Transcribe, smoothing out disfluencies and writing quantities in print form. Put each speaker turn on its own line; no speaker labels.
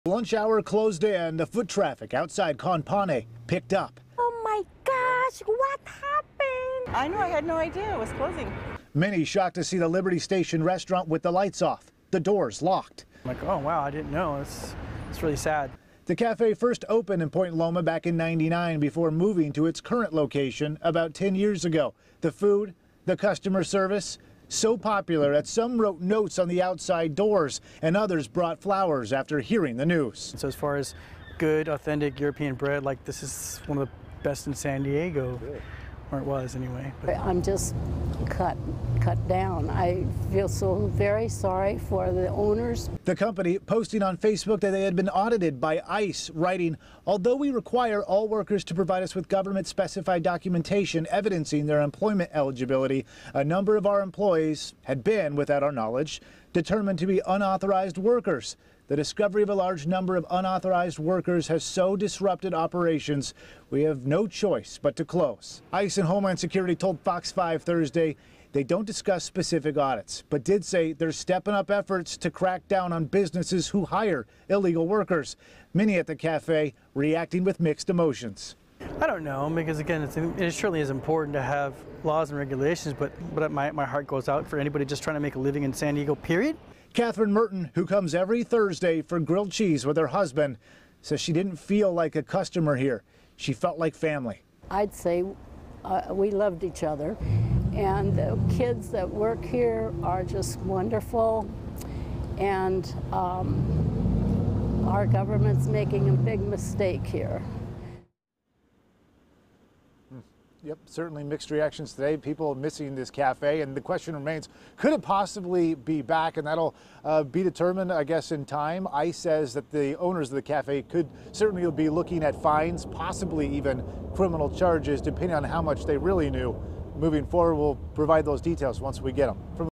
Lunch hour closed in. The foot traffic outside Conpane picked up.
Oh my gosh, what happened?
I know, I had no idea it was closing.
Many shocked to see the Liberty Station restaurant with the lights off, the doors locked.
I'm like, oh wow, I didn't know. It's really sad.
The cafe first opened in Point Loma back in '99 before moving to its current location about 10 years ago. The food, the customer service, so popular that some wrote notes on the outside doors and others brought flowers after hearing the news.
So as far as good, authentic European bread, like this is one of the best in San Diego, or it was anyway. But
I'm just cut down. I feel so very sorry for the owners.
The company posting on Facebook that they had been audited by ICE, writing, "Although we require all workers to provide us with government-specified documentation evidencing their employment eligibility, a number of our employees had been, without our knowledge, determined to be unauthorized workers. The discovery of a large number of unauthorized workers has so disrupted operations, we have no choice but to close." ICE and Homeland Security told Fox 5 Thursday they don't discuss specific audits, but did say they're stepping up efforts to crack down on businesses who hire illegal workers. Many at the cafe reacting with mixed emotions.
I don't know, because again, it surely is important to have laws and regulations, but my heart goes out for anybody just trying to make a living in San Diego, period.
Catherine Merton, who comes every Thursday for grilled cheese with her husband, says she didn't feel like a customer here. She felt like family.
I'd say we loved each other, and the kids that work here are just wonderful, and our government's making a big mistake here.
Yep, certainly mixed reactions today. People missing this cafe, and the question remains, could it possibly be back? And that'll be determined, I guess, in time. ICE says that the owners of the cafe could certainly be looking at fines, possibly even criminal charges, depending on how much they really knew. Moving forward, we'll provide those details once we get them.